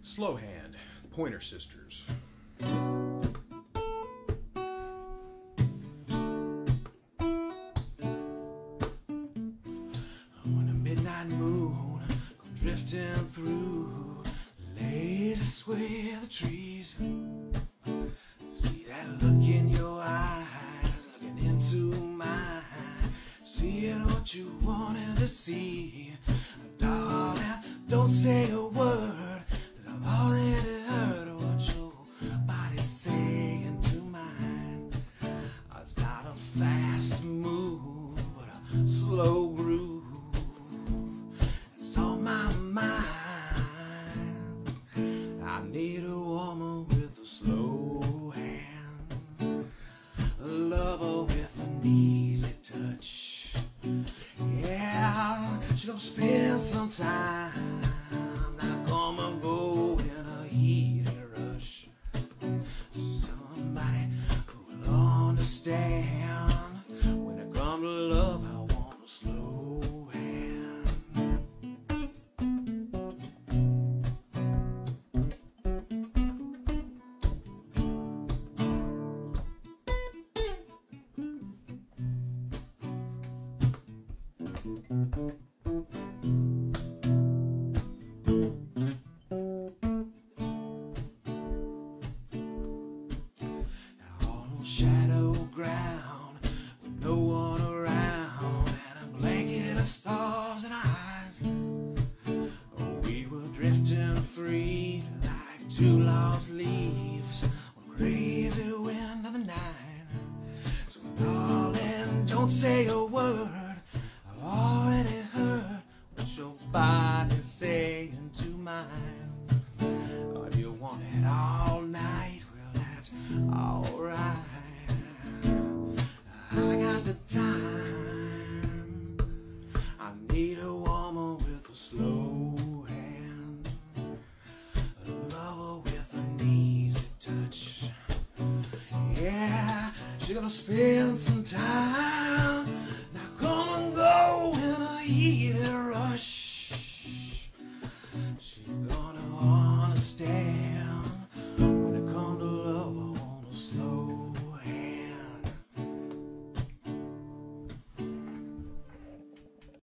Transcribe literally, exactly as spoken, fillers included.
Slow Hand, Pointer Sisters. When the midnight moon go drifting through the lazy sway of the trees, see that look in your eyes, looking into mine, seeing what you wanted to see. Darling, don't say a word, 'cause I've already heard what your body's saying to mine. It's not a fast move, but a slow groove. It's on my mind. I need a woman with a slow hand, a lover with an easy touch. Yeah, she gonna spend some time, not gonna go in a heated rush. Somebody who will understand when it comes to love, I want a slow hand. Shadow ground with no one around, and a blanket of stars in our eyes. Oh, we were drifting free like two lost leaves on a crazy wind of the night. So darling, don't say a word, I've already heard what your body's saying to mine. Oh, if you want it all night, well, that's alright. I got the time. I need a woman with a slow hand, a lover with an easy touch. Yeah, she's gonna spend some time, not gonna go in a heated rush. She's gonna understand